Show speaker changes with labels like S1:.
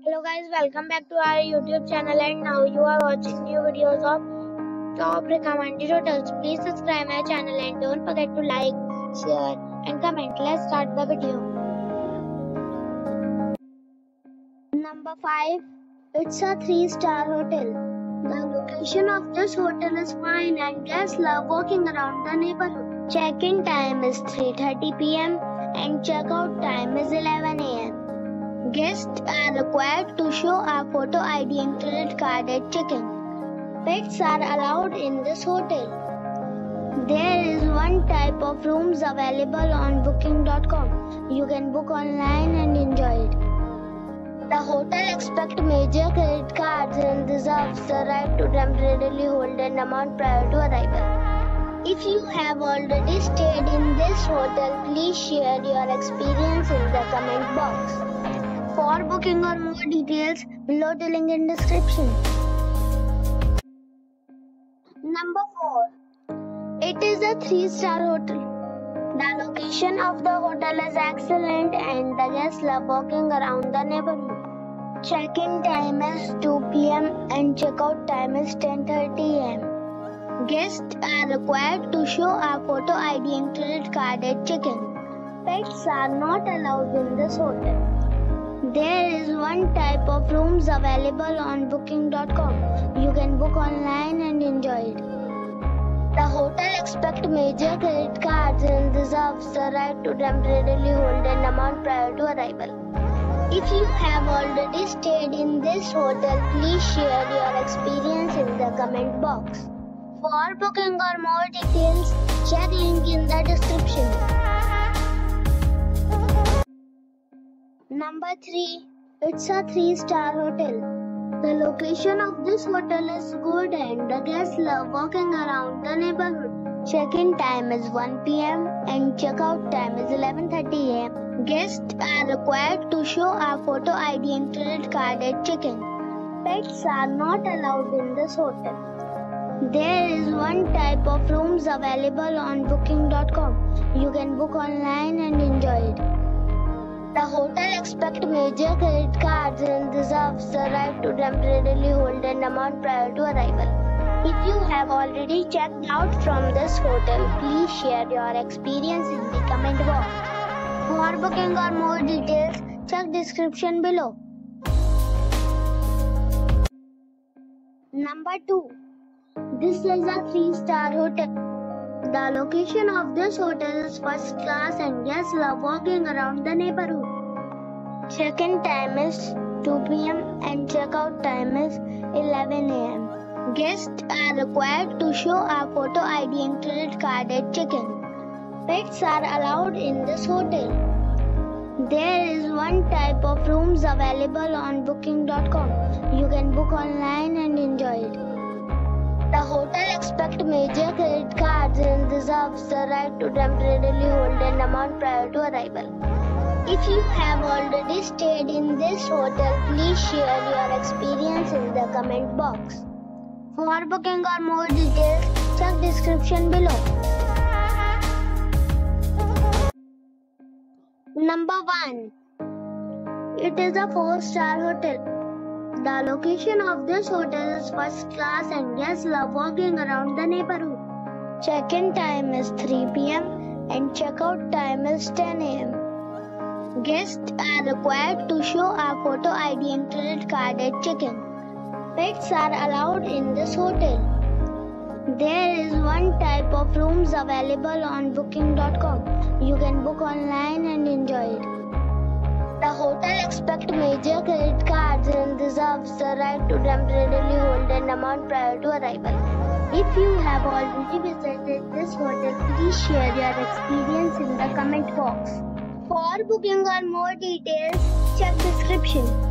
S1: Hello guys, welcome back to our YouTube channel, and now you are watching new videos of top recommended hotels. Please subscribe my channel and don't forget to like, share and comment. Let's start the video. Number 5. It's a 3-star hotel. The location of this hotel is fine and guests love walking around the neighborhood. Check-in time is 3:30 p.m. and check-out time is 11 a.m. Guests are required to show a photo ID and credit card at check-in. Pets are allowed in this hotel. There is one type of rooms available on booking.com. You can book online and enjoy it. The hotel accepts major credit cards and reserves the right to temporarily hold an amount prior to arrival. If you have already stayed in this hotel, please share your experience in the comment box. For booking or more details, below the link in description. Number 4. It is a 3-star hotel. The location of the hotel is excellent and the guests love walking around the neighborhood. Check-in time is 2 p.m. and check-out time is 10:30 a.m. Guests are required to show a photo ID and credit card at check-in. Pets are not allowed in this hotel. There is one type of rooms available on booking.com. You can book online and enjoy it. The hotel accepts major credit cards and reserves the right to temporarily hold an amount prior to arrival. If you have already stayed in this hotel, please share your experience in the comment box. For booking or more details, check link in the description. Number 3. It's a 3-star hotel. The location of this hotel is good and the guests love walking around the neighborhood. Check-in time is 1 p.m. and check-out time is 11:30 a.m. Guests are required to show a photo ID and credit card at check-in. Pets are not allowed in this hotel. There is one type of rooms available on booking.com. You can book online and enjoy it. The hotel accepts major credit cards and reserves the right to temporarily hold an amount prior to arrival. If you have already checked out from this hotel, please share your experience in the comment box. For booking or more details, check description below. Number 2. This is a 3-star hotel. The location of this hotel is first class and guests love walking around the neighborhood. Check-in time is 2 p.m. and check-out time is 11 a.m. Guests are required to show a photo ID and credit card at check-in. Pets are allowed in this hotel. There is one type of rooms available on booking.com. You can book online and enjoy it. The hotel accepts major credit cards and reserves the right to temporarily hold an amount prior to arrival. If you have already stayed in this hotel, please share your experience in the comment box. For booking or more details, check description below. Number 1. It is a 4-star hotel. The location of this hotel is first class and guests love walking around the neighborhood. Check-in time is 3 p.m. and check-out time is 10 a.m. Guests are required to show a photo ID and credit card at check-in. Pets are allowed in this hotel. There is one type of rooms available on booking.com. You can book online and enjoy it. The hotel accepts major credit cards and reserves the right to temporarily hold an amount prior to arrival. If you have already visited this hotel, please share your experience in the comment box. For booking or more details, check description.